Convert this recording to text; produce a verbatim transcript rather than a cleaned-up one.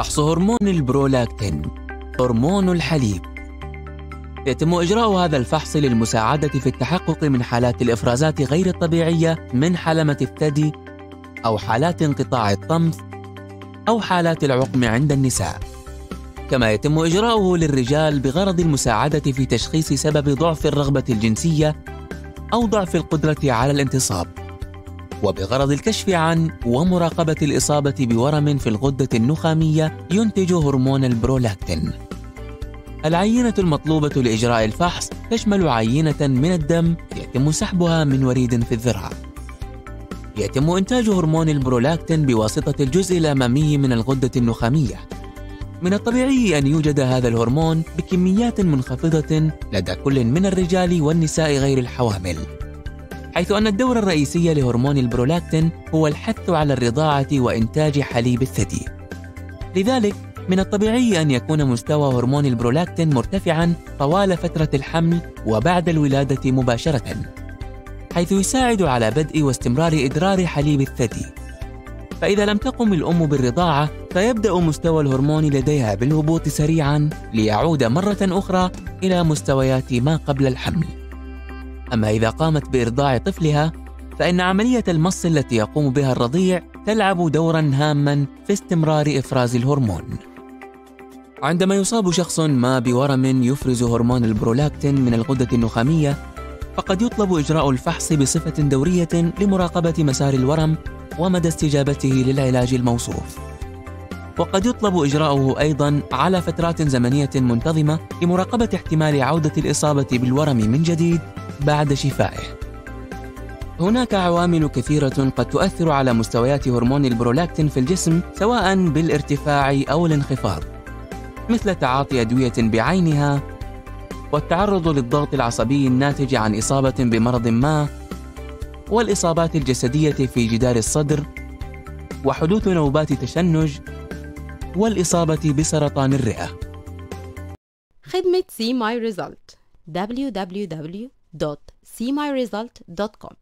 فحص هرمون البرولاكتين، هرمون الحليب. يتم إجراء هذا الفحص للمساعدة في التحقق من حالات الإفرازات غير الطبيعية من حلمة الثدي أو حالات انقطاع الطمث أو حالات العقم عند النساء. كما يتم إجراؤه للرجال بغرض المساعدة في تشخيص سبب ضعف الرغبة الجنسية أو ضعف القدرة على الانتصاب، وبغرض الكشف عن ومراقبة الإصابة بورم في الغدة النخامية ينتج هرمون البرولاكتين. العينة المطلوبة لإجراء الفحص تشمل عينة من الدم يتم سحبها من وريد في الذراع. يتم إنتاج هرمون البرولاكتين بواسطة الجزء الأمامي من الغدة النخامية. من الطبيعي أن يوجد هذا الهرمون بكميات منخفضة لدى كل من الرجال والنساء غير الحوامل، حيث أن الدور الرئيسي لهرمون البرولاكتين هو الحث على الرضاعة وإنتاج حليب الثدي. لذلك من الطبيعي أن يكون مستوى هرمون البرولاكتين مرتفعاً طوال فترة الحمل وبعد الولادة مباشرة، حيث يساعد على بدء واستمرار إدرار حليب الثدي. فإذا لم تقم الأم بالرضاعة فيبدأ مستوى الهرمون لديها بالهبوط سريعاً ليعود مرة أخرى إلى مستويات ما قبل الحمل. أما إذا قامت بإرضاع طفلها فإن عملية المص التي يقوم بها الرضيع تلعب دوراً هاماً في استمرار إفراز الهرمون. عندما يصاب شخص ما بورم يفرز هرمون البرولاكتين من الغدة النخامية، فقد يطلب إجراء الفحص بصفة دورية لمراقبة مسار الورم ومدى استجابته للعلاج الموصوف. وقد يطلب إجراؤه أيضاً على فترات زمنية منتظمة لمراقبة احتمال عودة الإصابة بالورم من جديد بعد شفائه. هناك عوامل كثيرة قد تؤثر على مستويات هرمون البرولاكتين في الجسم سواء بالارتفاع أو الانخفاض، مثل تعاطي أدوية بعينها، والتعرض للضغط العصبي الناتج عن إصابة بمرض ما، والإصابات الجسدية في جدار الصدر، وحدوث نوبات تشنج، والإصابة بسرطان الرئة. خدمة See My Result دبليو دبليو دبليو دوت see my result دوت com